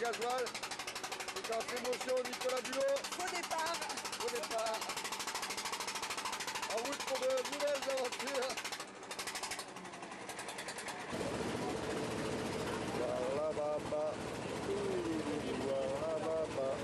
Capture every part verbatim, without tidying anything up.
gasoil. Séquence émotion, Nicolas Bulot. Faux départ. Faux départ. En route pour de nouvelles aventures. Voilà, baba. Voilà, baba.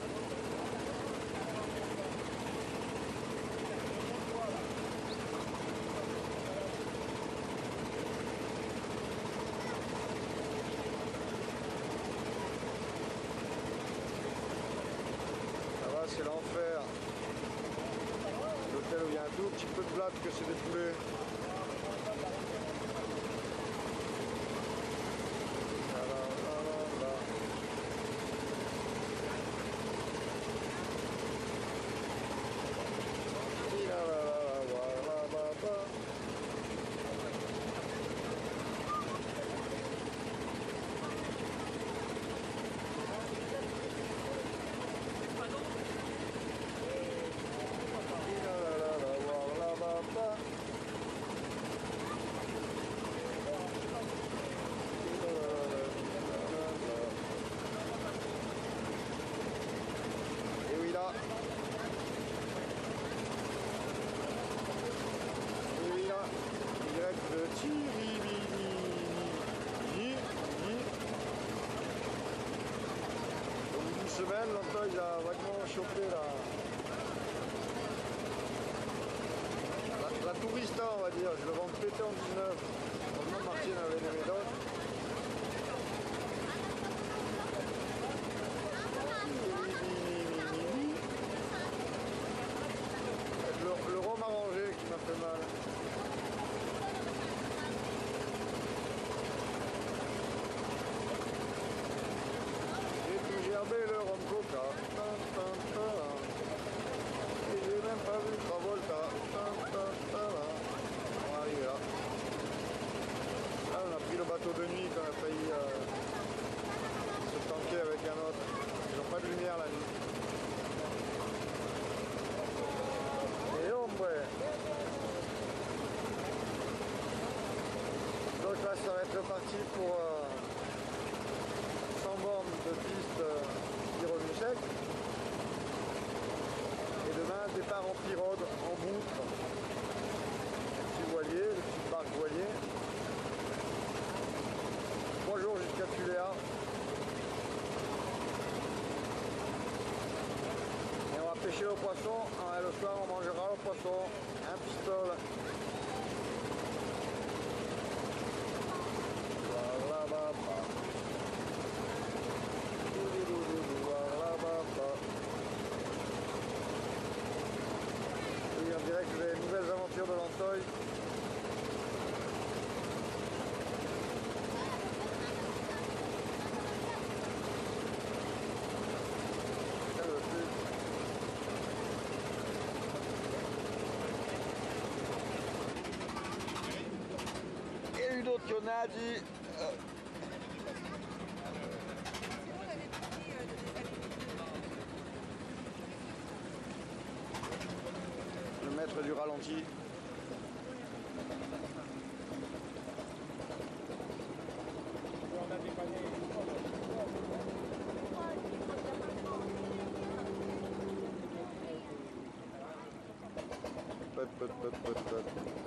C'est l'enfer. L'hôtel où il y a un tout petit peu de blatte que c'est des poulets. Là, là, là, là, là. Là, là, là, là, là, là, là. Et oui là. Et oui là. Direct de Tiribini. Au bout d'une semaine, l'Antoine il a vaguement chauffé là. La, la tourista on va dire, je le vends pété en dix-neuf. Heureusement Martine avait aimé d'autres. Le, le rhum arrangé qui m'a fait mal. J'ai tout gerbé le rhum coca. Et j'ai même pas vu Travolta. On va arriver là. Là on a pris le bateau de nuit quand on a failli euh, se tanker avec un autre. Ils n'ont pas de lumière la nuit. Et ombre. Donc là ça va être reparti pour euh, cent bornes de piste euh, qui revenu sec. Et demain départ en pirogue, en boucle. Le petit voilier, le petit barque voilier. Trois jours jusqu'à Tuléa. Et on va pêcher au poisson. Et le soir on mangera au poisson un pistole. Voilà, bah, bah. Voilà, bah, bah. Oui, on dirait que les nouvelles aventures de l'Antoine. Et une autre qu'on a dit. Euh... Le maître du ralenti. Pot, pot, pot, pot, pot.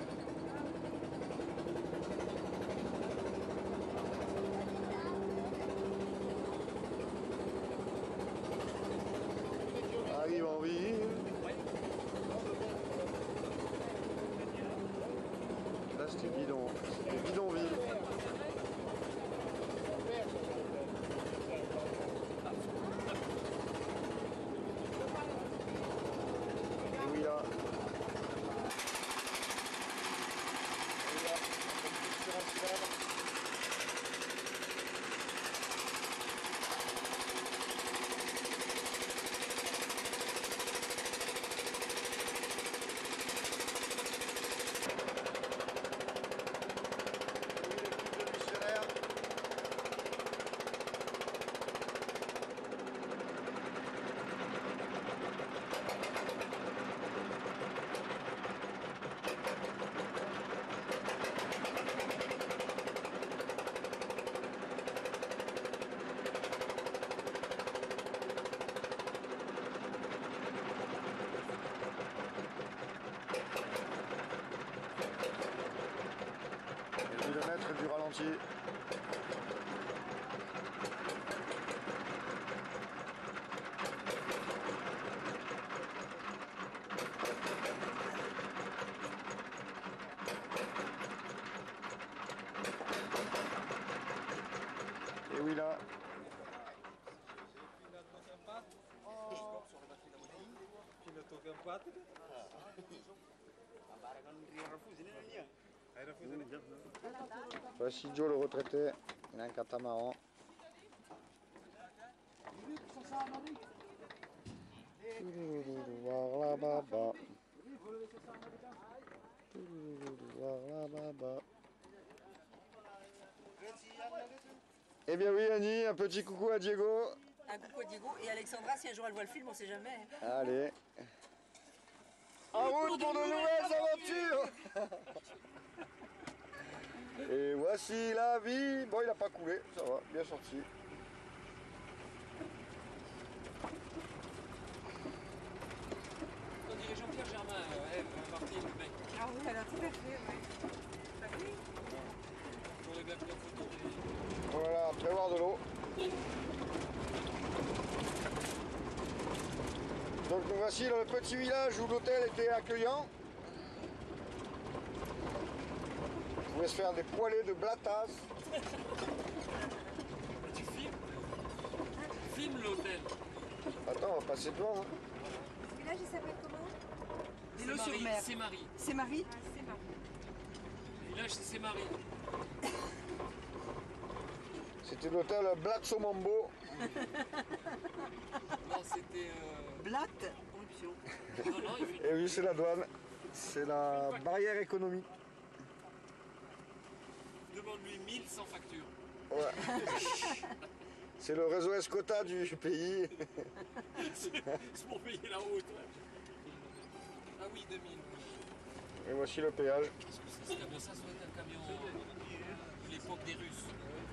Arrive en ville. oui là. Voici Joe le retraité, il a un catamaran. Eh bien oui Annie, un petit coucou à Diego. Un coucou à Diego et Alexandra, si un jour elle voit le film, on sait jamais. Allez. En route pour de nouvelles aventures. Et voici la vie. Bon, il n'a pas coulé, ça va, bien sorti. On dirait Jean-Pierre Germain, euh, Eve, Martin, le mec. Ah oui, alors tout à fait, oui. Bah oui. J'aurais bien pris en photo. Voilà, prévoir de l'eau. Donc nous voici dans le petit village où l'hôtel était accueillant. On pouvait se faire des poêlés de blatas. Tu filmes Filme l'hôtel. Attends, on va passer devant. Hein. Ce village, il s'appelle comment? C'est Marie. C'est Marie. C'est Marie. Ah, c'est Marie. Le village, c'est Marie. C'était l'hôtel Blatso Mambo. Non, c'était... Euh... Blatte, corruption. Non, non, il fait... Et oui, c'est la douane. C'est la barrière économique. Demande-lui mille sans facture. Ouais. C'est le réseau Escota du pays. C'est pour payer la route. Ah oui, deux mille. Et voici le péage. Qu'est-ce que c'est ce camion? Ça, ça doit être un camion euh, de l'époque des Russes.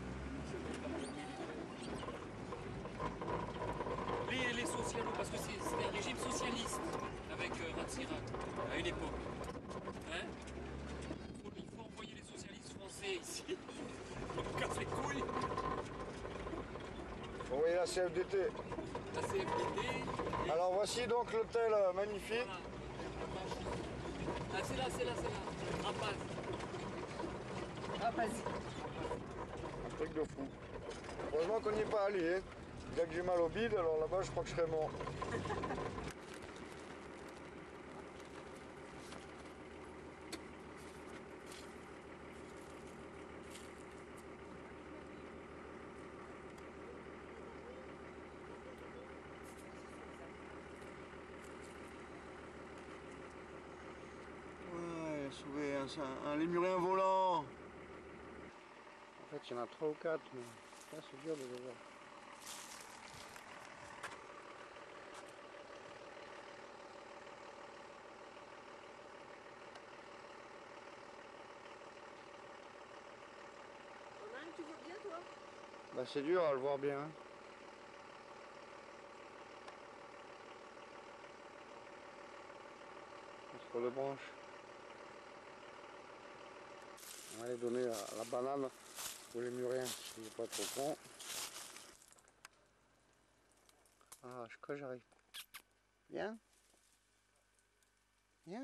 Les, les socialos, parce que c'était un régime socialiste avec euh, Ratsirat à une époque. Hein? Il, faut, il faut envoyer les socialistes français ici. Ils nous cassent les couilles. Vous voyez la C F D T. La C F D T. Alors voici donc l'hôtel magnifique. Voilà. Ah, c'est là, c'est là, c'est là. Rapaz. Ah, vas-y. Un truc de fou. Heureusement qu'on n'y est pas allé. Hein. Dès que j'ai mal au bide, alors là-bas je crois que je serais mort. Ouais, sauver un, un, un lémurien volant. En fait, il y en a trois ou quatre, mais là, c'est dur de les voir. On a un que tu vois bien, toi? Bah, c'est dur à le voir bien. Hein. Entre les branches. On va aller donner la, la banane pour les muriens, s'il n'est pas trop con. Ah, je crois que j'arrive. Viens. Viens.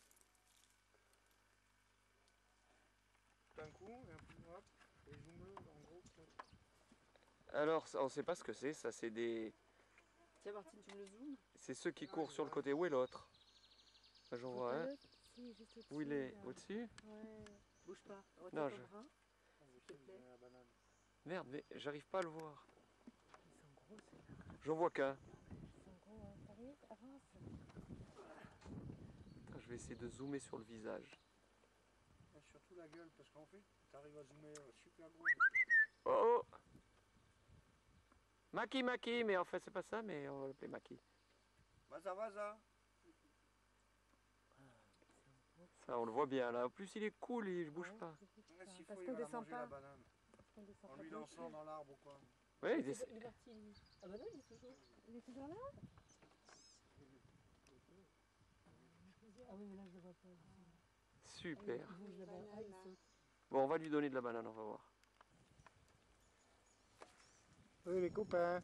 Un coup, et un coup, hop, et zoom en gros. Alors, on ne sait pas ce que c'est, ça c'est des... Tiens, Martine, tu me le zoomes? C'est ceux qui courent sur le côté. Où est l'autre? J'en vois un. Si, juste au-dessus. Où il est? Là. Au-dessus? Ouais. Bouge pas. Non, Retiens je- ton bras, s'il te plaît. Merde, mais j'arrive pas à le voir. Ils sont gros, ceux-là. J'en vois qu'un. Ils sont gros, hein. T'arrives? Avance. Attends, je vais essayer de zoomer sur le visage. Surtout la gueule, parce qu'en fait, tu arrives à zoomer super gros. Oh, oh Maki Maki, mais en fait c'est pas ça, mais on va l'appeler Maki. Vaza, vaza. Ça, on le voit bien là. En plus, il est cool, il bouge Ouais, pas. c'est tout ça. S'il Parce faut, il qu'on va la descend manger la pas. banane. Parce qu'on descend En pas lui de lançant dans l'arbre ou quoi. Ouais, il Il est... est il est parti, lui. Ah bah non, il est toujours. Il est toujours là? Ah oui, mais là, je le vois pas. Super. Il bouge là-bas. Ah, il saute. Bon, on va lui donner de la banane, on va voir. Oui, les copains.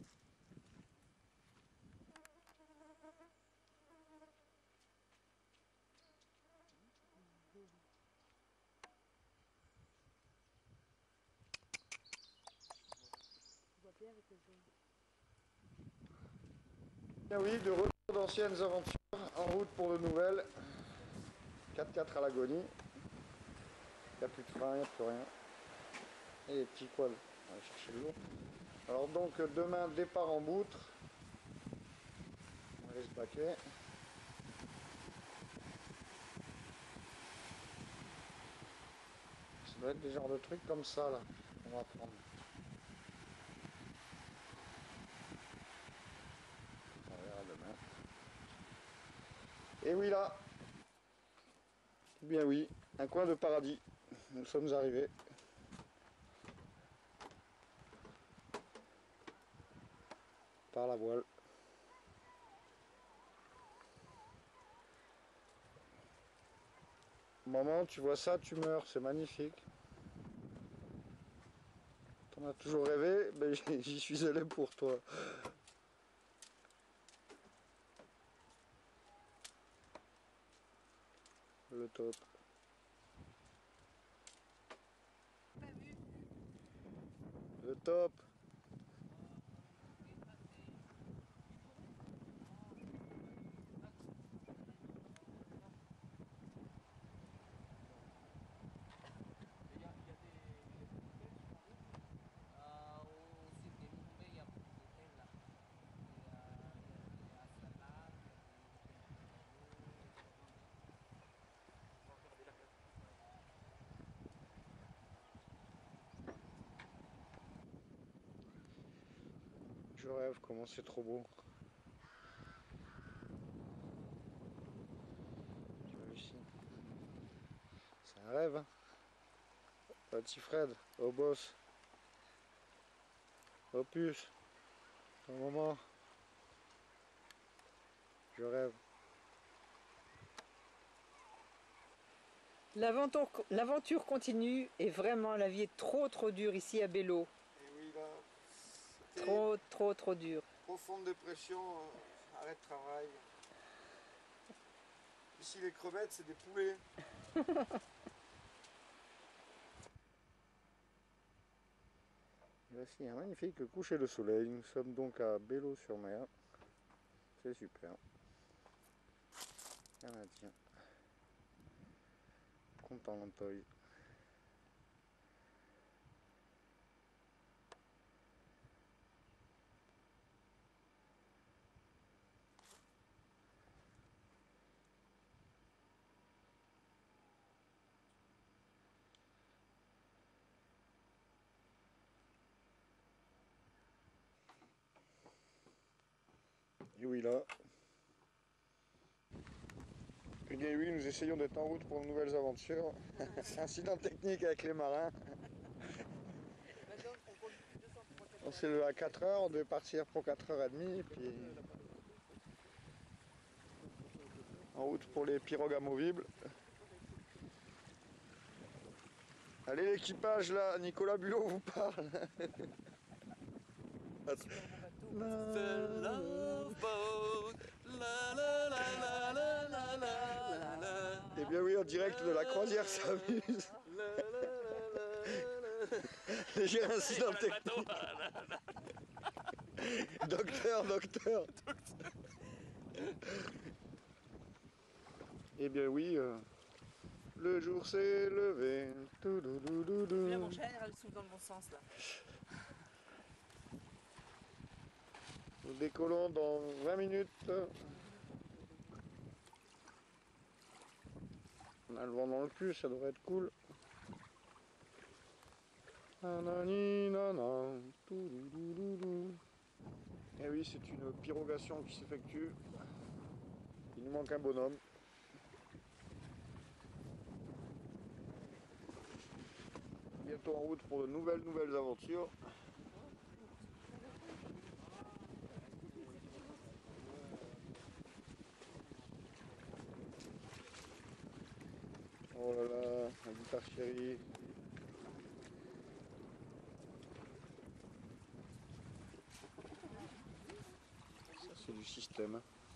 Bien oui, de retour d'anciennes aventures, en route pour de nouvelles. quatre quatre à l'agonie. Il n'y a plus de frein, il n'y a plus rien. Et les petits poils, on va aller chercher le lot. Alors donc demain, départ en boutre. On va aller se baquer. Ça doit être des genres de trucs comme ça là, on va prendre. On verra demain. Et oui là, eh bien oui, un coin de paradis. Nous sommes arrivés. Par la voile. Maman, tu vois ça, tu meurs, c'est magnifique. T'en as toujours rêvé, ben j'y suis allé pour toi. Le top. Le top. Je rêve, comment c'est trop beau. Tu vois ici. C'est un rêve, hein. Petit Fred, au boss, au puce, au moment. Je rêve. L'aventure l'aventure continue et vraiment la vie est trop trop dure ici à Bello. Et oui là, c'était Trop trop trop dur. profonde dépression, euh, arrêt de travail. Ici les crevettes c'est des poulets. Voici un magnifique coucher de soleil. Nous sommes donc à Bello-sur-Mer. C'est super. Canadien. Content l'Antoy. Et oui là. Et bien oui, nous essayons d'être en route pour de nouvelles aventures. Incident technique avec les marins. On s'est levé à quatre heures, on devait partir pour quatre heures trente, puis en route pour les pirogues amovibles. Allez l'équipage là, Nicolas Bulot vous parle. Et bien oui, en direct de la croisière s'amuse. Léger incident technique. Docteur, docteur. Et bien oui, euh, le jour s'est levé. Là, mon chien elle souffle dans le bon sens là. Nous décollons dans vingt minutes. On a le vent dans le cul, ça devrait être cool. Nanani, nana, toulouloulou. Et oui, c'est une pyrogation qui s'effectue. Il nous manque un bonhomme. Bientôt en route pour de nouvelles, nouvelles aventures. Oh là là, la guitare chérie. Ça c'est du système.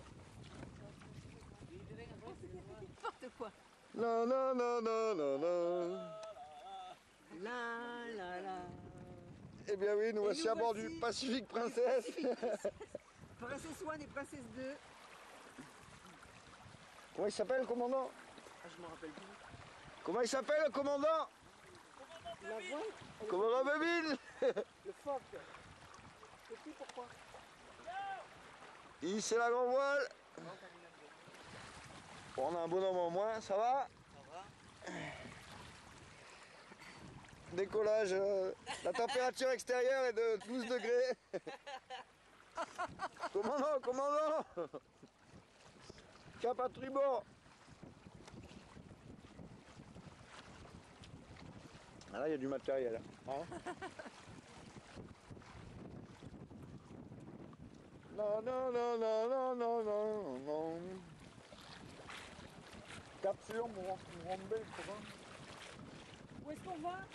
N'importe quoi. La la la la la la. La la la. Eh bien oui, nous voici nous à bord voici. du Pacific Princess. Princesse One et Princesse deux. Comment il s'appelle, le commandant? Ah, je me rappelle plus. Comment il s'appelle, le commandant? La voile, Commandant Bébile. le phoque. Petit pourquoi? Il c'est la grande voile. Bon, on a un bonhomme en moins, ça va? Ça va. Décollage, euh, la température extérieure est de douze degrés. Commandant, commandant. Cap à tribord. Ah là, il y a du matériel. Hein? Non, non, non, non, non, non, non, non. Capture, mon mon belle, ça va? Où est-ce qu'on va?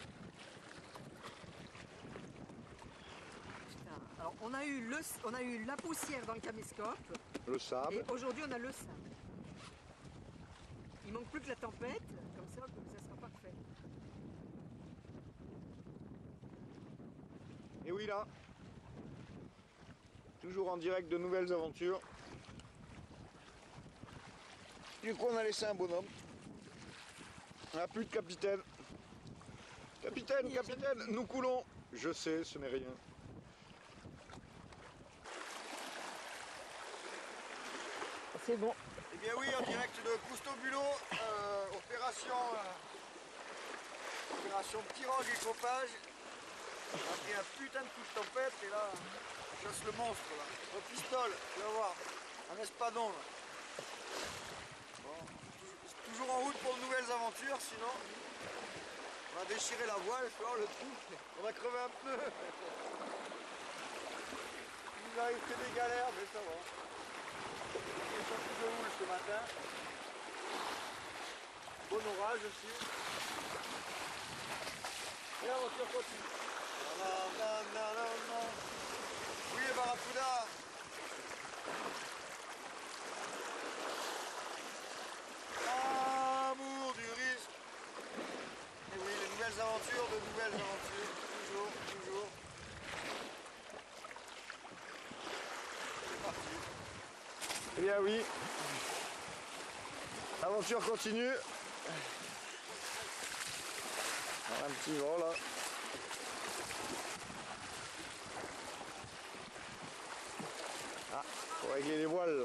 Putain, alors on a eu le, on a eu la poussière dans le caméscope Le sable. et aujourd'hui on a le sein. Il manque plus que la tempête, comme ça, comme ça sera parfait. Et oui là, toujours en direct de nouvelles aventures. Du coup on a laissé un bonhomme. On n'a plus de capitaine. Capitaine, capitaine, nous coulons. Je sais, ce n'est rien. C'est bon. Eh bien oui, en direct de Cousteau-Bulot, euh, opération, euh, opération pirogue et copage. On a pris un putain de coup de tempête et là, je chasse le monstre là. Au pistole, tu vas voir, un espadon là. Bon, tou- toujours en route pour de nouvelles aventures, sinon on va déchirer la voile, tu vois le trou, on va crever un pneu. Il nous arrive que des galères, mais ça va. On est sorti de houle ce matin. Bon orage aussi. Et la voiture continue. Non, non, non, non, non. Oui, les barracudas. Amour du risque. Et oui, les nouvelles aventures, de nouvelles aventures. Toujours, toujours. C'est parti. Eh bien oui. L'aventure continue. Un petit vent là. Ah, faut régler les voiles.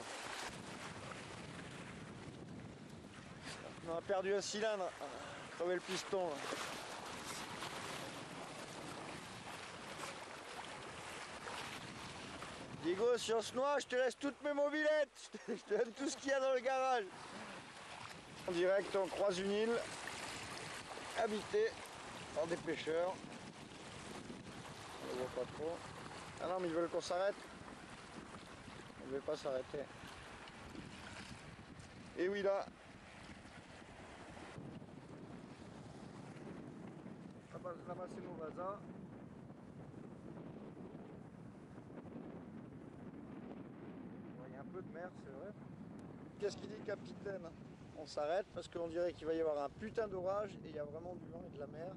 On a perdu un cylindre, crevé le piston là. Diego, si on se noie, je te laisse toutes mes mobilettes. Je te donne tout ce qu'il y a dans le garage. En direct, on croise une île habitée par des pêcheurs. On ne voit pas trop. Ah non, mais ils veulent qu'on s'arrête. On ne veut pas s'arrêter. Et oui, là. Là-bas, là-bas c'est nos voisins. Il y a un peu de mer, c'est vrai. Qu'est-ce qu'il dit, capitaine? On s'arrête parce qu'on dirait qu'il va y avoir un putain d'orage et il y a vraiment du vent et de la mer.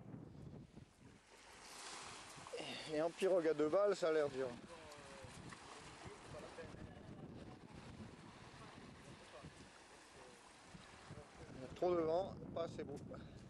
Et en pirogue à deux balles, ça a l'air dur. Il y a trop de vent, pas assez beau.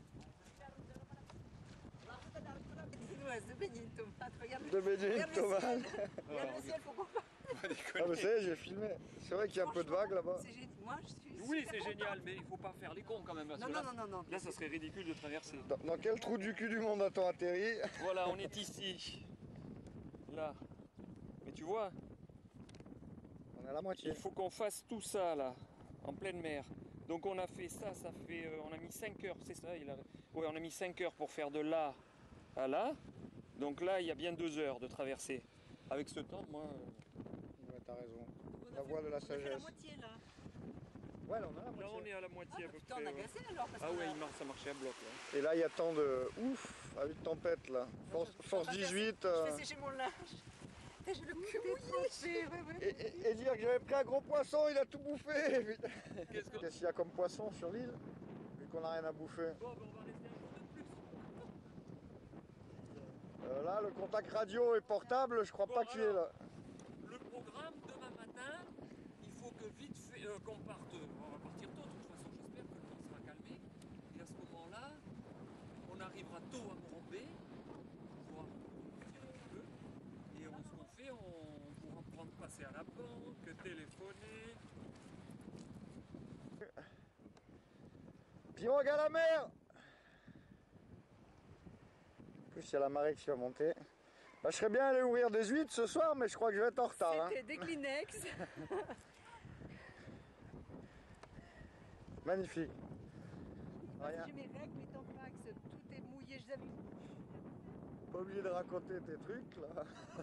De baigner une tomate, regarde. De baigner une tomate. Regarde le ciel, faut qu'on fasse. Ah mais c'est, j'ai filmé. C'est vrai qu'il y a un peu de vagues là-bas. C'est génial. Moi, je suis. Oui, super c'est contente. génial, mais il faut pas faire les cons quand même. Parce Non, que non, là, non, non, non. là, ça serait ridicule de traverser. Dans, dans quel trou du cul du monde a-t-on atterri? Voilà, on est ici. Là. Mais tu vois, On est à la moitié. il faut qu'on fasse tout ça là, en pleine mer. Donc on a fait ça, ça fait, euh, on a mis cinq heures, c'est ça il a... Ouais, on a mis cinq heures pour faire de là à là. Donc là, il y a bien deux heures de traversée. Avec ce temps, moi... euh, Ouais, t'as raison. On a La fait- voie de la on a fait la sagesse. moitié là. Ouais, là on est à la Là, on moitié. est à la moitié Ah, à bah, peu putain, près. on a ouais. glacé alors. Parce Ah qu'on ouais, a- il marche, ça marchait à bloc là. Et là il y a tant de ouf, avec de tempête là. Force, force Ah, dix-huit. Je euh, fais sécher mon linge. Putain, j'ai le cul mouillé. Ouais, ouais. Et, et- et dire que j'avais pris un gros poisson, il a tout bouffé. putain. Qu'est-ce que... Qu'est-ce qu'il y a comme poisson sur l'île? Vu qu'on n'a rien à bouffer. Bon, ben, on va rester un jour de plus. Euh, là, le contact radio et portable, je crois Bon, pas qu'il est là. Le programme, demain matin, il faut que vite fait euh, qu'on parte. On va partir tôt, de toute façon, j'espère que le temps sera calmé. Et à ce moment-là, on arrivera tôt à Morombe, on pourra partir un petit peu. Et on, ce qu'on fait, on pourra prendre passer à la banque, téléphoner. Pirogue à la mer! En plus, il y a la marée qui va monter. Bah, je serais bien allé ouvrir des huîtres ce soir, mais je crois que je vais être en retard. Hein. C'était des Kleenex. Magnifique. Rien. J'ai mes règles, mes tampax, tout est mouillé. Je les avais- Pas obligé de raconter tes trucs là.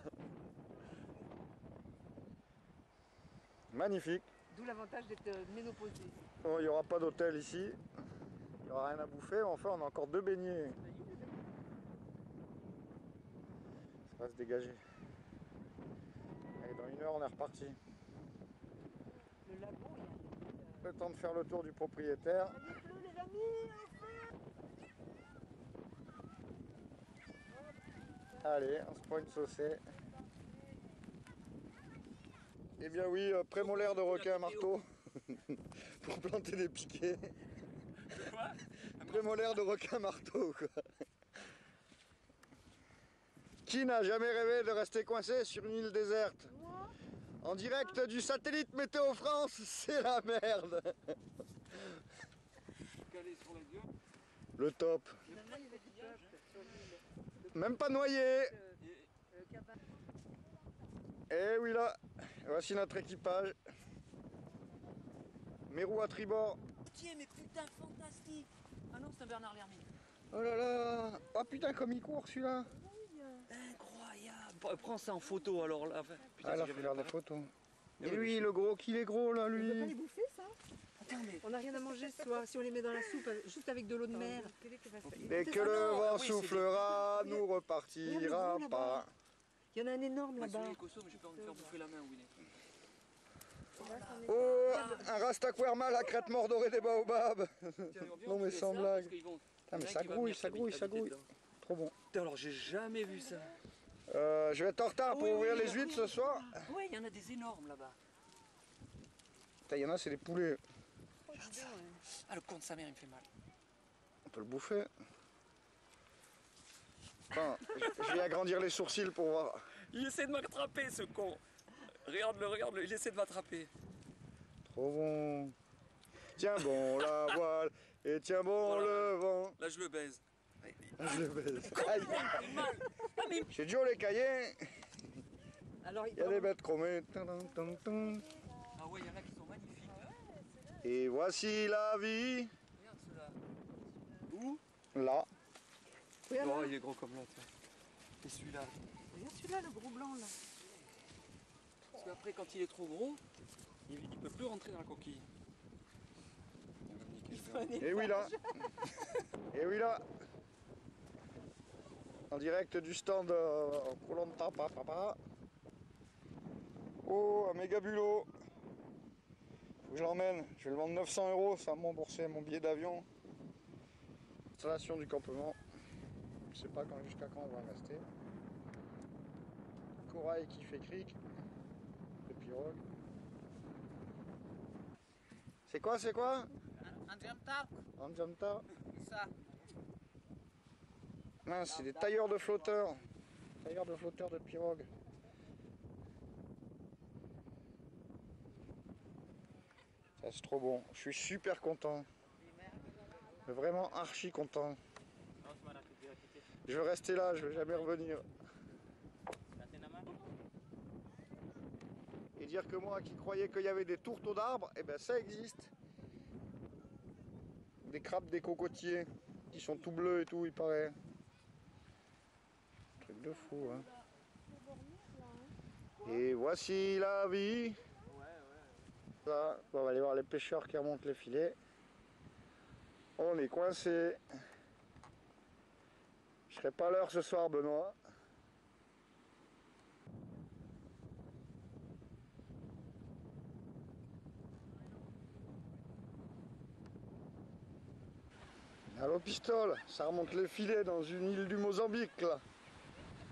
Magnifique. D'où l'avantage d'être euh, ménopausée. Bon, il n'y aura pas d'hôtel ici. Il n'y aura rien à bouffer. Enfin, on a encore deux beignets. Ça va se dégager. Allez, dans une heure, on est reparti. Le lagon, il y a... Le temps de faire le tour du propriétaire. Il pleut, les amis. Allez, on se prend une saucée. Eh bien oui, euh, prémolaire de requin à marteau. Pour planter des piquets. Quoi? Prémolaire de requin marteau quoi. Qui n'a jamais rêvé de rester coincé sur une île déserte? En direct du satellite Météo France, c'est la merde. Calé sur la gueule. Le top. Là, il y avait du peuple sur l'île. Même pas noyé. Euh, Et euh, cabane. Eh oui là, voici notre équipage. Mes roues à tribord. tiens, mais putain, fantastique! Ah non, c'est un Bernard Lhermitte. Oh là là. Oh putain comme il court celui-là. Incroyable! Prends ça en photo alors là. Putain, Ah là si faut j'avais faire le des temps. photos. Eh Et oui, lui le gros, qu'il est gros là On ne peut pas les lui. bouffer, ça? Attends, mais. On n'a rien à manger ce soir. Si on les met dans la soupe, euh, juste avec de l'eau de mer. Dès que Ah le non, vent oui, c'est soufflera, des- nous Regarde le repartira gros, là-bas. pas. Il y en a un énorme Moi, là-bas. celui costaud, mais j'ai peur de me faire bouffer la main, Winnie. Oh, un rastaquermal à crête mordorée des baobabs. Non, mais sans blague. Ah, mais ça grouille, ça grouille, ça grouille. Trop bon. Putain, alors j'ai jamais vu ça. Euh, je vais être en retard pour Oui, ouvrir oui, les oui, huîtres ce soir. Ouais, il y en a des énormes là-bas. Putain, il y en a, c'est des poulets. Regarde ça. Ah, le con de sa mère, il me fait mal. On peut le bouffer. Enfin, je je vais agrandir les sourcils pour voir. Il essaie de m'attraper, ce con. Regarde-le, regarde-le, il essaie de m'attraper. Trop bon. Tiens bon la voile et tiens bon Voilà. le vent. Là, je le baise. Je le baise. Aïe. Il me fait mal. Ah, mais Chez Joe les cahiers, Alors, il y a des bêtes chromées. Tum, tum, tum, tum. Ah ouais, il y en a qui sont magnifiques. Et voici la vie. Regarde ceux-là. Où? Là. regarde, Oh, il est gros comme là, tiens. Et celui-là. regarde celui-là, le gros blanc là. Parce qu'après, quand il est trop gros, il ne peut plus rentrer dans la coquille. Et oui là. Et oui là. En direct du stand euh, Koh-Lanta, papa. Oh, un méga bulot. Faut que je l'emmène. Je vais le vendre neuf cents euros, ça va me rembourser mon billet d'avion. Installation du campement. Je sais pas quand, jusqu'à quand on va rester. Corail qui fait cric. Le pirogue. C'est quoi, c'est quoi? Un jump talk, Un jamta. ça. Mince, c'est des tailleurs de flotteurs. Tailleurs de flotteurs de pirogue. Ça c'est trop bon. Je suis super content. Vraiment archi content. Je veux rester là, je veux jamais revenir. Et dire que moi qui croyais qu'il y avait des tourteaux d'arbres, eh ben ça existe. Des crabes, des cocotiers qui sont tout bleus et tout, il paraît. Truc de fou, hein. Et voici la vie. Là, on va aller voir les pêcheurs qui remontent les filets. On est coincé. Je serai pas à l'heure ce soir, Benoît. Allô pistole, ça remonte les filets dans une île du Mozambique là.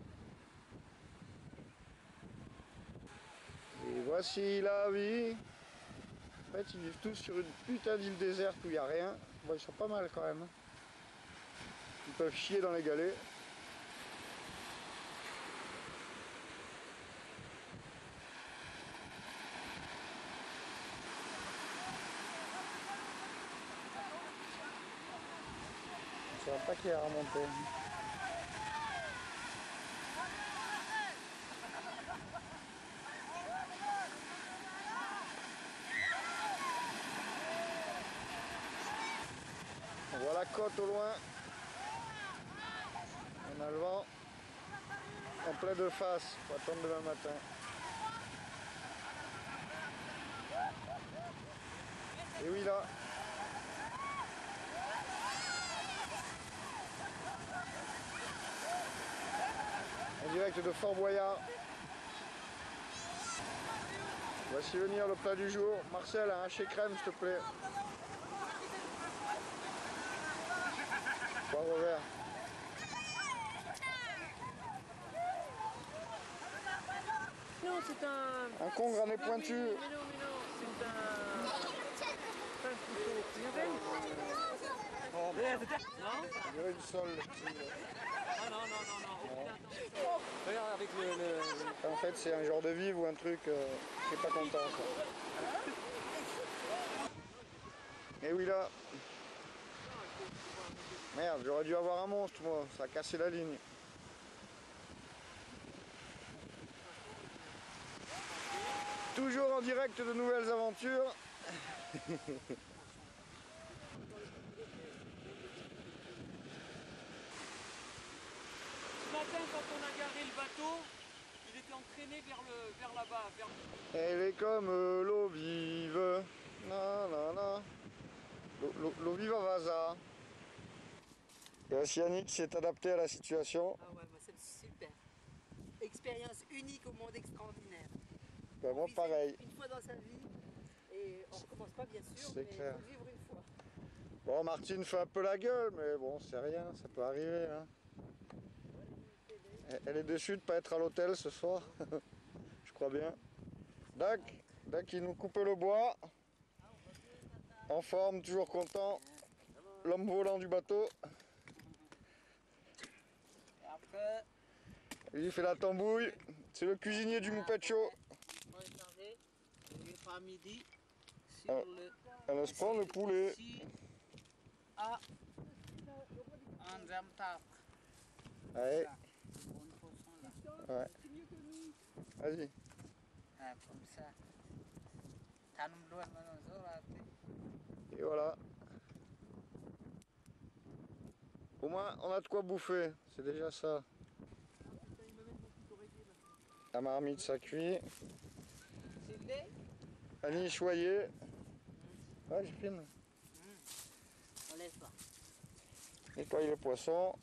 Voici la vie. En fait, ils vivent tous sur une putain d'île déserte où il n'y a rien. Bon, ils sont pas mal quand même. Ils peuvent chier dans les galets. C'est un paquet à remonter. On voit la côte au loin. On a le vent en plein de face. Faut attendre demain matin. Et oui là. En direct de Fort Boyard. Voici venir le plat du jour. Marcel, un haché crème s'il te plaît. Poivre vert. Non, c'est un... Un con grané pointu. Mais non, mais non, c'est un... C'est un couteau. Oh, Non on dirait une sole. Ah non, non, non, non. Regarde avec le... le- En fait, c'est un genre de vive ou un truc euh, qui est pas content. Ça. Et oui là. Merde, j'aurais dû avoir un monstre moi, ça a cassé la ligne. Toujours en direct de nouvelles aventures. Ce matin, quand on a garé le bateau, il était entraîné vers le, vers là-bas. Vers... Elle est comme euh, l'eau vive. Non, non, non. L'eau- l'eau- L'eau vive à Vaza. Et aussi Yannick s'est adapté à la situation. Ah ouais, moi c'est super. Expérience unique au monde extraordinaire. Ben, moi Vivre pareil. Une fois dans sa vie. Et on recommence pas bien sûr, C'est mais il clair. faut vivre une fois. Bon, Martine fait un peu la gueule, mais bon, c'est rien, ça peut arriver. Hein. Elle- Elle est déçue de ne pas être à l'hôtel ce soir. Je crois bien. Dac, Dac il nous coupe le bois. En forme, toujours content. L'homme volant du bateau. Après, Lui il fait la tambouille. C'est le cuisinier du Moupecho. regardez, il est pas midi sur Ah. le Elle se prend le poulet. ici à un gramme table. Ouais, Bonne poisson là. ouais. Vas-y. Ah, comme ça. Tanum doan mana zora tu. Et voilà. Au moins, on a de quoi bouffer. C'est déjà ça. La marmite, ça cuit. C'est lait. Annie choyée. Ouais, je filme. On laisse pas. Nettoyer les poissons.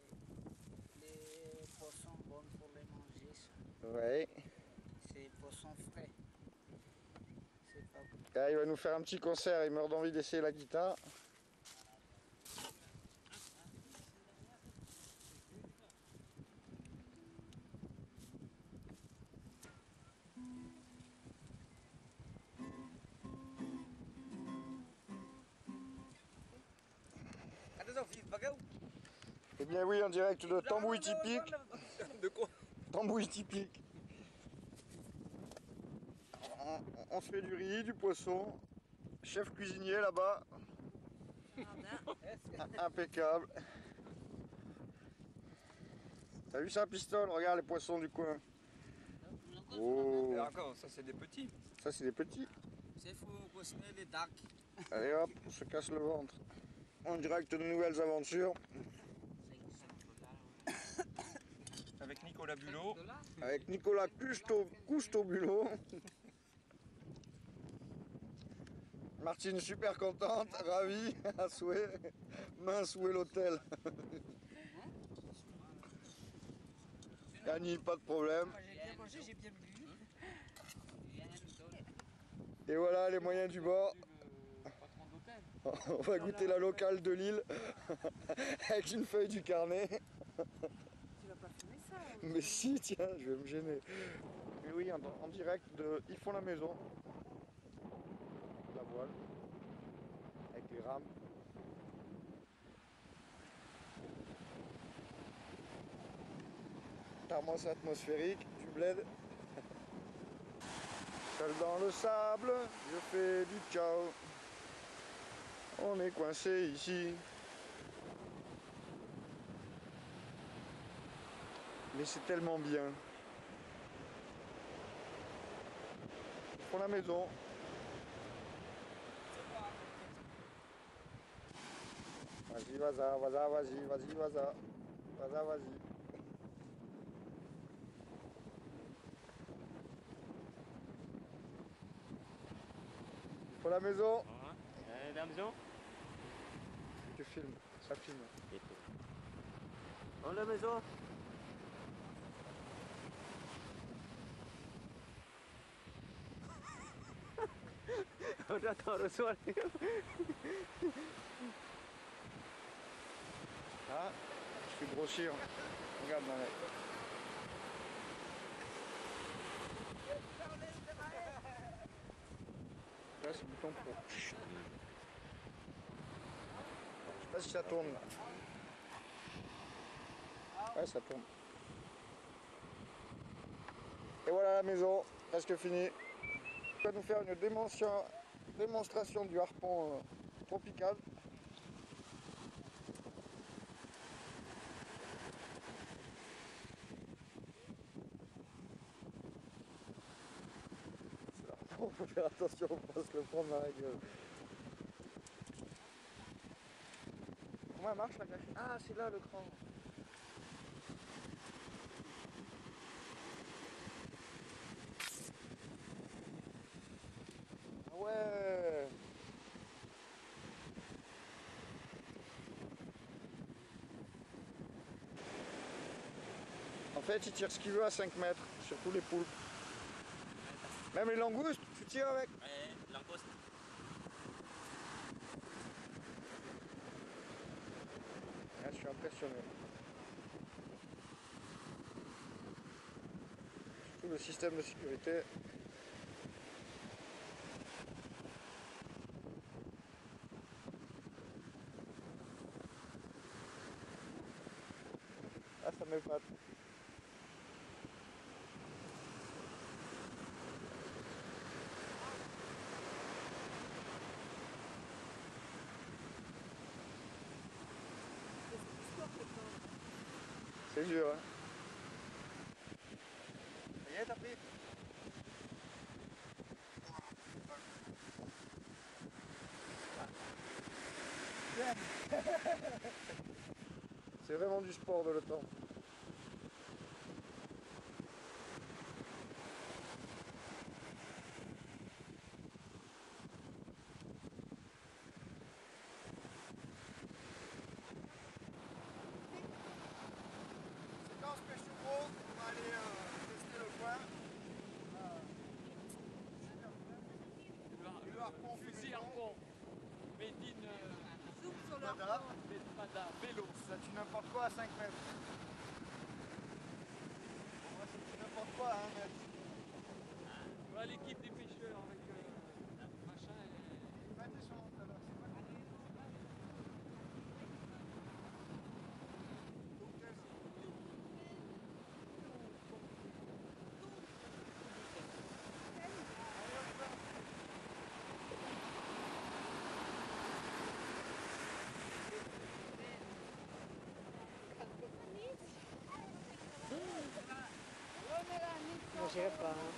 Les poissons bons pour les manger. ça. Ouais. C'est poissons frais. C'est pas bon. Là, il va nous faire un petit concert. Il meurt d'envie d'essayer la guitare. Eh bien oui, en direct de Tambouille typique. De quoi? Tambouille typique. On, on se fait du riz, du poisson. Chef cuisinier là-bas. Impeccable. T'as vu ça, Pistole? Regarde les poissons du coin. Oh, Et encore, ça c'est des petits. ça c'est des petits. C'est fou, cuisiner les dacs. Allez hop, on se casse le ventre. En direct de nouvelles aventures. Avec Nicolas Bulot. Avec Nicolas Custo, Custo-Bulot. Martine super contente, ravie, à souhait. Mince, où est l'hôtel? Annie, pas de problème. J'ai bien mangé, j'ai bien bu. Et voilà les moyens du bord. Le patron d'hôtel. On va goûter la locale de Lille avec une feuille du carnet. Tu vas pas fumer ça? Mais si, tiens, je vais me gêner. Et oui, en, en direct de Ils font la maison. La voile. Avec les rames. Thermos atmosphérique, du bled. Seul dans le sable, je fais du ciao. On est coincé ici. Mais c'est tellement bien. Pour la maison. Vas-y, vas-y, vas-y, vas-y, vas-y, vas-y, vas-y, vas-y. Pour la maison. Euh, la maison. Tu filmes, ça filme. Dans la maison. J'attends le soir. Ah, je fais grossir. Regarde dans la... Là, c'est le bouton pro. Je sais pas si ça tourne là. Ouais, ça tourne. Et voilà la maison, presque finie. On va nous faire une démonstration, démonstration du harpon euh, tropical. On peut faire attention, on peut se le prendre dans la gueule. Comment elle marche la gâchette? Ah, c'est là le cran. Ah ouais. En fait, il tire ce qu'il veut à cinq mètres, surtout les poules. Même les langoustes, tu tires avec. Ouais, langouste. Ah, je suis impressionné. Surtout le système de sécurité. Ah, ça m'épate. C'est dur, hein. Ça y est, t'as pris? C'est vraiment du sport de le temps. Séquence pêche au gros, on va aller euh, tester le coin. Le harpon, fusil harpon. Made in euh, Zoom sur le Mada. harpon. Mada, vélo. Ça tue n'importe quoi à cinq mètres. Pour moi, ça tue n'importe quoi à un mètre. Voilà l'équipe des pêcheurs avec euh, machin et... Mettez son nom tout à l'heure, c'est pas compliqué. Moi, j'irai pas. Hein.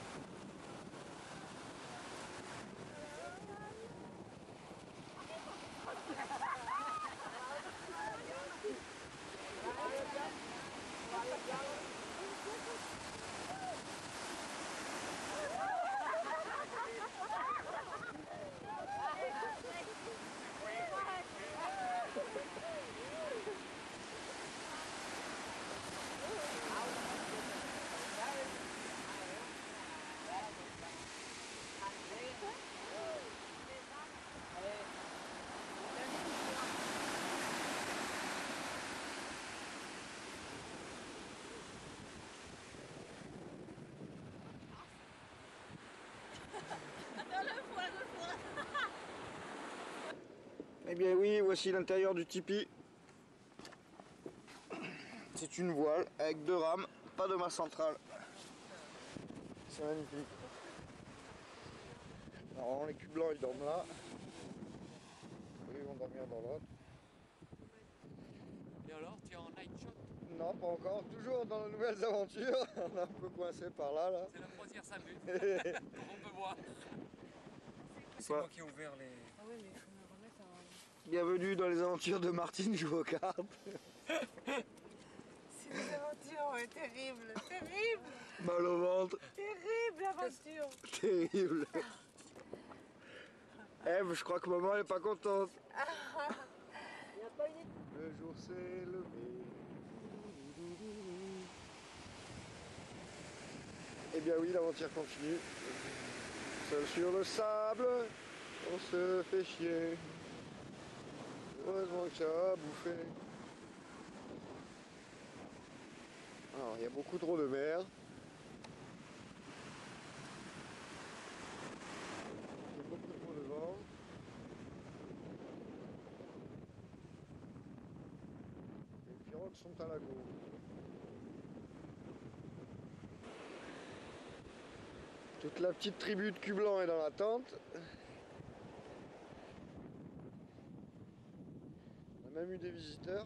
Eh bien oui, voici l'intérieur du tipi. C'est une voile avec deux rames, pas de mât central. C'est magnifique. Alors les culs blancs ils dorment là. Eux ils vont dormir dans l'autre. Et alors, tu es en night shot? Non, pas encore. Toujours dans de nouvelles aventures. On est un peu coincé par là. là. C'est la croisière Samu, comme on peut voir. C'est Ouais. moi qui ai ouvert les... Ah oui, mais il faut me remettre en... Bienvenue dans les aventures de Martine joue aux cartes. C'est une aventure, ouais, terrible, terrible, Mal au ventre, terrible aventure. terrible. Eve, je crois que maman elle est pas contente. Il n'y a pas une... Le jour s'est levé. Eh bien oui, l'aventure continue. Seul sur le sable, on se fait chier. Heureusement que ça a bouffé. Alors, il y a beaucoup trop de mer. Il y a beaucoup trop de vent. Les pirogues sont à la gauche. Toute la petite tribu de cul blanc est dans la tente. On a même eu des visiteurs.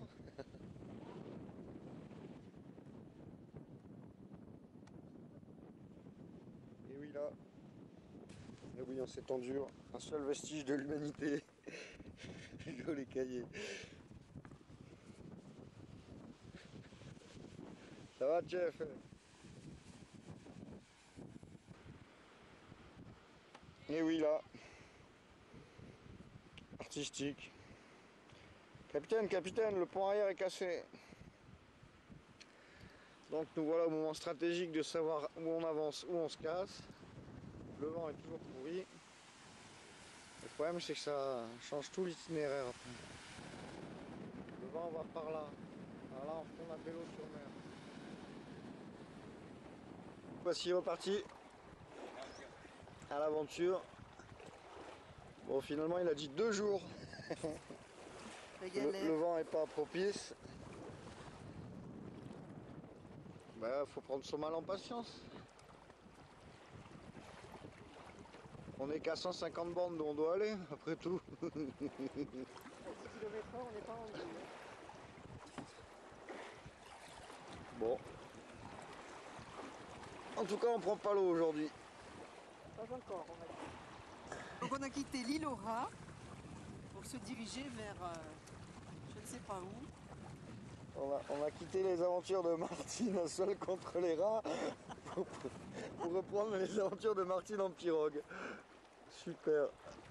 Et oui là, et oui en ces temps durs, un seul vestige de l'humanité. Joli cahier. Ça va Jeff? Et oui là, artistique. Capitaine, capitaine, le pont arrière est cassé. Donc nous voilà au moment stratégique de savoir où on avance, où on se casse. Le vent est toujours pourri. Le problème c'est que ça change tout l'itinéraire après. Le vent va par là. Alors là on retourne à vélo sur mer. Voici reparti à l'aventure. Bon finalement il a dit deux jours. Le, le vent est pas propice. Bah faut prendre son mal en patience. On est qu'à cent cinquante bornes d'où on doit aller, après tout. À dix kilomètres heure, on n'est pas rendu. Bon. En tout cas on prend pas l'eau aujourd'hui. Pas encore, on a dit. Donc on a quitté l'île aux rats pour se diriger vers euh, je ne sais pas où. On va, on va quitter les aventures de Martine seul contre les rats pour, pour reprendre les aventures de Martine en pirogue. Super.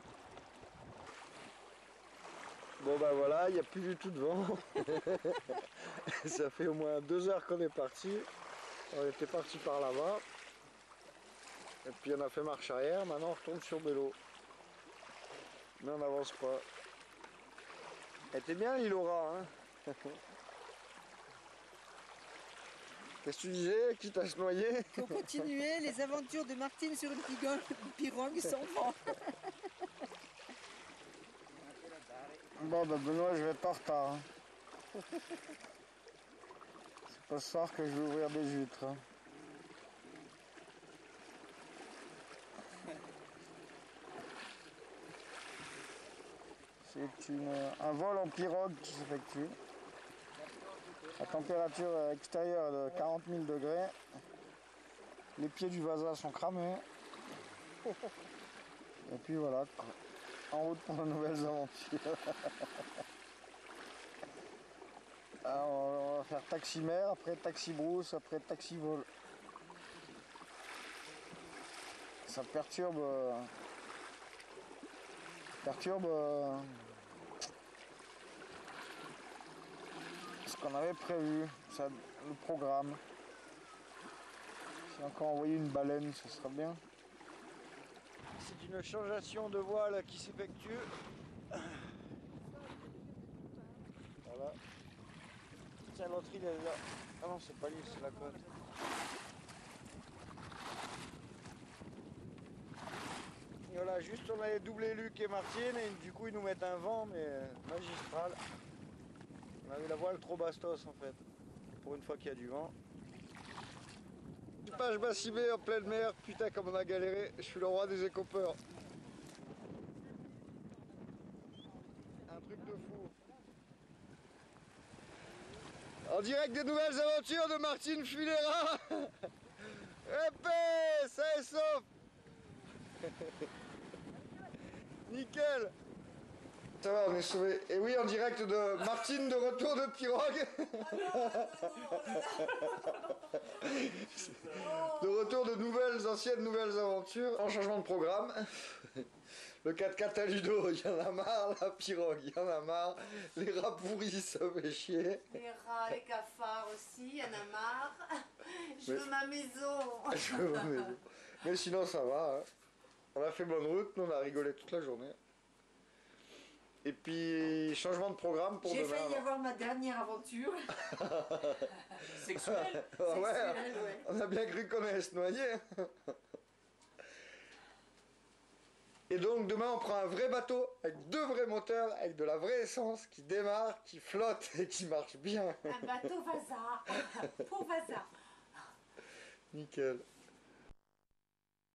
Bon bah voilà, il n'y a plus du tout de vent. Ça fait au moins deux heures qu'on est parti. On était parti par là-bas. Et puis on a fait marche arrière, maintenant on retourne sur vélo. Mais on n'avance pas. Elle était bien l'île aux rats, hein. Qu'est-ce que tu disais, quitte à se noyer? Pour continuer les aventures de Martine sur une pirogue, une pirogue sans vent. Bon bah Benoît, je vais pas en retard. Hein. C'est pas ce soir que je vais ouvrir des huîtres. Hein. C'est une, un vol en pirogue qui s'effectue. La température extérieure est de quarante mille degrés. Les pieds du vasa sont cramés. Et puis voilà, en route pour de nouvelles aventures. Alors, on va faire taxi-mer, après taxi-brousse, après taxi-vol. Ça perturbe... Euh, perturbe... Euh, ce qu'on avait prévu, ça, le programme. Si encore envoyer une baleine, ce serait bien. C'est une changeation de voile qui s'effectue. Voilà. Tiens, l'autre île elle est là. Ah non, c'est pas l'île, c'est la côte. Et voilà, juste on avait doublé Luc et Martine et du coup ils nous mettent un vent mais magistral. On avait la voile trop bastos en fait, pour une fois qu'il y a du vent. Page Bassibé en pleine mer, putain comme on a galéré, je suis le roi des écopeurs. Un truc de fou. En direct des nouvelles aventures de Martine Fulera. Épée, ça est sauf. Nickel. Ça va, on est sauvés. Et oui, en direct de Martine de retour de pirogue. De retour de nouvelles, anciennes nouvelles aventures. En changement de programme. Le quatre-quatre à Ludo, il y en a marre. La pirogue, il y en a marre. Les rats pourris, ça fait chier. Les rats, les cafards aussi, il y en a marre. Je Mais- veux ma maison. Je veux ma maison. Mais sinon, ça va. Hein. On a fait bonne route, nous on a rigolé toute la journée. Et puis, changement de programme pour J'ai demain. failli alors. avoir ma dernière aventure. Sexuel. Ah ouais, Sexuelle, ouais. on a bien cru qu'on allait se noyer. Et donc demain on prend un vrai bateau avec deux vrais moteurs, avec de la vraie essence qui démarre, qui flotte et qui marche bien. Un bateau Vaza. Pour Vaza. Nickel.